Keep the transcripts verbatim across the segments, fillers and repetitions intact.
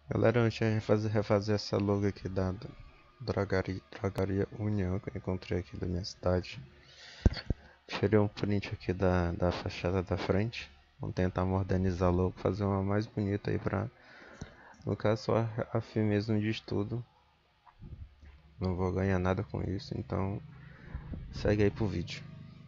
Galera, antes de refazer, refazer essa logo aqui da Drogaria, Drogaria União que eu encontrei aqui da minha cidade. Tirei um print aqui da, da fachada da frente. Vamos tentar modernizar a logo, fazer uma mais bonita aí pra... No caso, só a F I mesmo de estudo. Não vou ganhar nada com isso, então segue aí pro vídeo.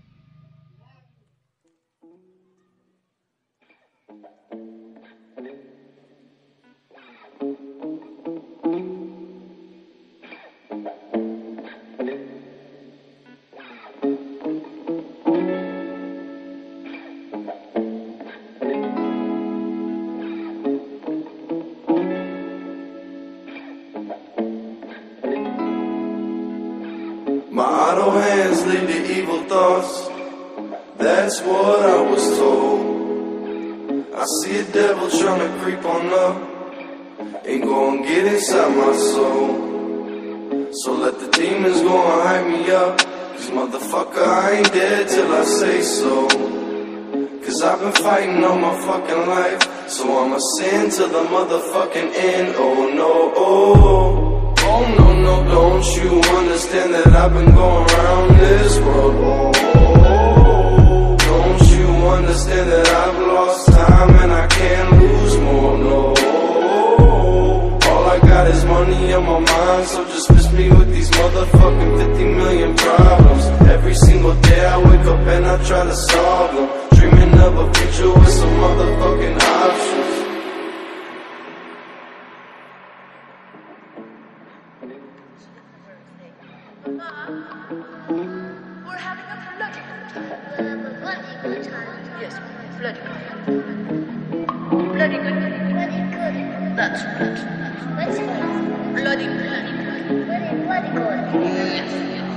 My idle hands lead to evil thoughts. That's what I was told. I see a devil trying to creep on up and go and get inside my soul. So let the demons go and hype me up, cause motherfucker, I ain't dead till I say so. Cause I've been fighting all my fucking life, so I'ma sin to the motherfucking end. Oh no, oh. Oh no, no, don't you understand that I've been going around this world? Oh, oh, don't you understand that I've lost time and I can't lose more? No, all I got is money on my mind, so just miss me with these motherfucking fifty million problems. Every single day I wake up and I try to solve them, dreaming of a future with some motherfucking options. We're having a bloody good time. We're having a bloody good time. Yes, bloody good. Bloody good. Bloody good. That's right. That's right. Bloody, bloody good. Bloody, bloody good. Yes.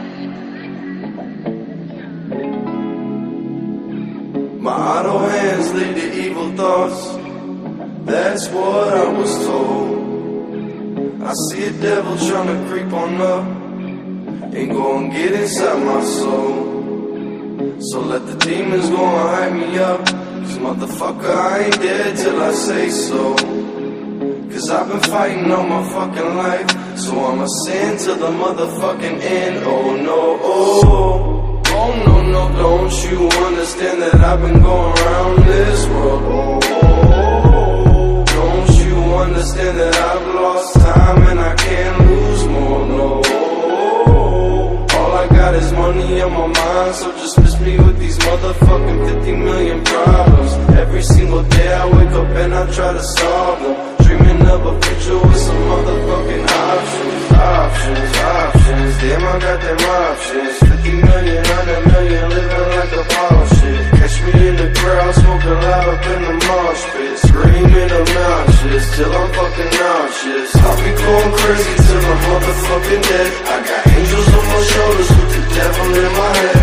My idle hands lead to evil thoughts. That's what I was told. I see a devil trying to creep on up and go and get inside my soul. So let the demons go and hype me up, cause motherfucker, I ain't dead till I say so. Cause I've been fighting all my fucking life, so I'ma sin to the motherfucking end. Oh no, oh, oh no, no, don't you understand that I've been going around this world? Oh, oh, don't you understand that I've lost time and I can't lose more? No, all I got is money on my mind, so just miss me with these motherfucking fifty million problems. Every single day I wake up and I try to solve them, dreaming of a future with some motherfucking options. Options, options, damn I got them options. Fifty million, hundred million, living like a ball shit. Catch me in the crowd, smoking loud up in the mosh pit, screaming obnoxious till I'm fucking nauseous. I'll be going crazy till I'm motherfucking dead. I got angels on my shoulders with the devil in my head.